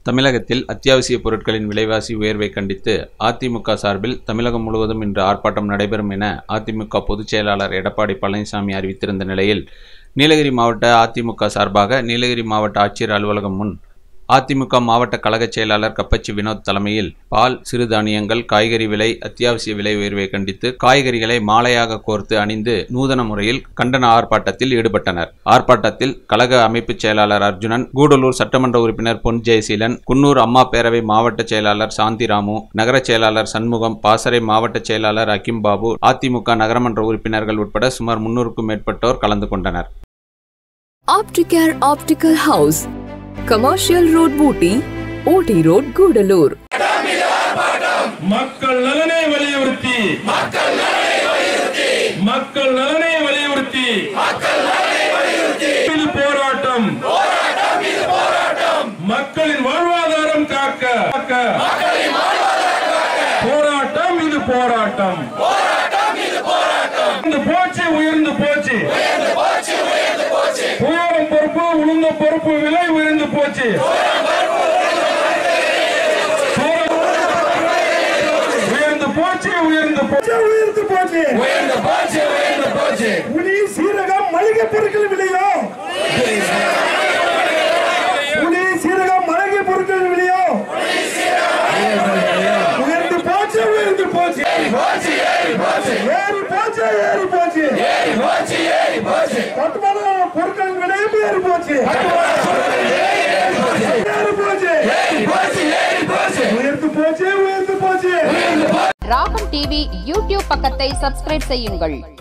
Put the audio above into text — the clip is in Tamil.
தமிழகத்தில் அத்தியாவசிய பொருட்களின் விலைவாசி உயர்வை கண்டித்து அதிமுக சார்பில் தமிழகம் முழுவதும் இன்று ஆர்ப்பாட்டம் நடைபெறும் என அதிமுக பொதுச் செயலாளர் எடப்பாடி பழனிசாமி அறிவித்திருந்த நிலையில், நீலகிரி மாவட்ட அதிமுக சார்பாக நீலகிரி மாவட்ட ஆட்சியர் அலுவலகம் முன் அதிமுக மாவட்ட கழக செயலாளர் கப்பச்சி வினோத் தலைமையில் பால், சிறுதானியங்கள், காய்கறி விலை, அத்தியாவசிய விலை உயர்வை கண்டித்து காய்கறிகளை மாலையாக கோர்த்து அணிந்து நூதன முறையில் கண்டன ஆர்ப்பாட்டத்தில் ஈடுபட்டனர். ஆர்ப்பாட்டத்தில் கழக அமைப்பு செயலாளர் அர்ஜுனன், கூடலூர் சட்டமன்ற உறுப்பினர் பொன் ஜெயசீலன், குன்னூர் அம்மா பேரவை மாவட்ட செயலாளர் சாந்திராமு, நகர செயலாளர் சண்முகம், பாசறை மாவட்ட செயலாளர் அகிம் பாபு, அதிமுக நகரமன்ற உறுப்பினர்கள் உட்பட சுமார் 300க்கும் மேற்பட்டோர் கலந்து கொண்டனர். Opticare Optical House, Commercial Road Booty, OT Road, Gudalur. மக்கள் நலனை வலியுறுத்தி இது போராட்டம், மக்களின் வாழ்வாதாரம் காக்க போராட்டம், இது போராட்டம். உயர்ந்து போச்சு உயரும் பொறுப்பு, உளுந்த பொறுப்பு விலை உயர்ந்து போச்சு. புளி, சீரகம், மளிகை பொருட்கள் விலையோ உயர்ந்து போச்சு. கட்டுமான பொருட்கள் விலையும் ஏறி போச்சு. ராகம் டிவி யூடியூப் பக்கத்தை சப்ஸ்கிரைப் செய்யுங்கள்.